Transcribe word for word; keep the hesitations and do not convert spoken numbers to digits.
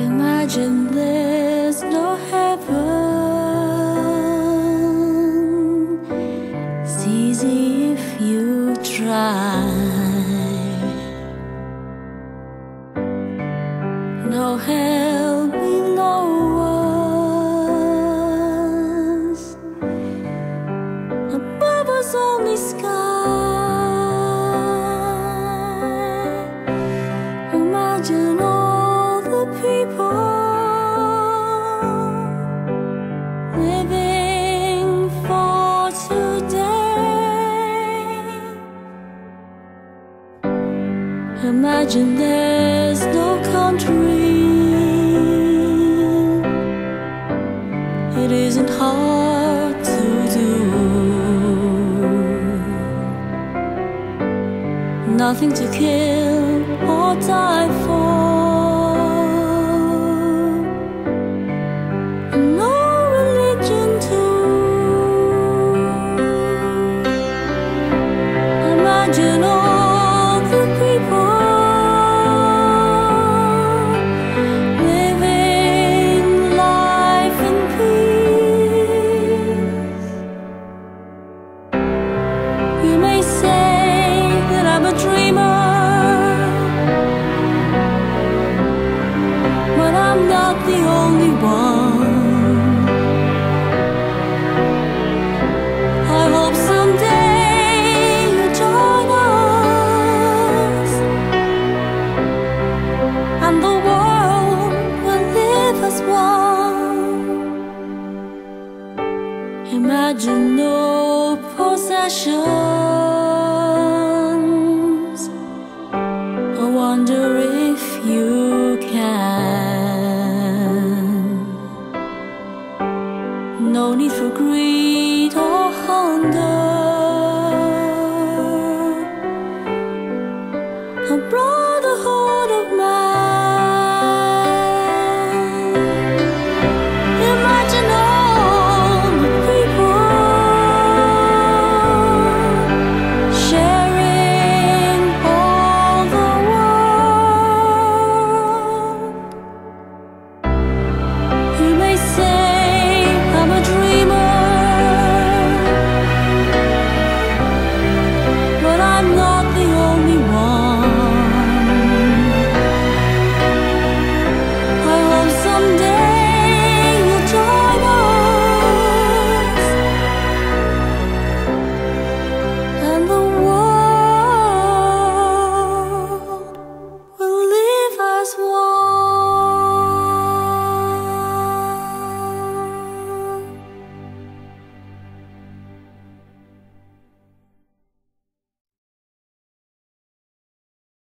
Imagine there's no heaven. It's easy if you try. No hell below us. Above us only sky. Imagine all the people living for today. Imagine there's no country. It isn't hard to do. Nothing to kill or die for. No religion too. Imagine all the people living life in peace. You may say that I'm a dreamer, but I'm not the only one. I hope someday you join us, and the world will live as one. Imagine no possessions. I wonder if you can. No need for greed.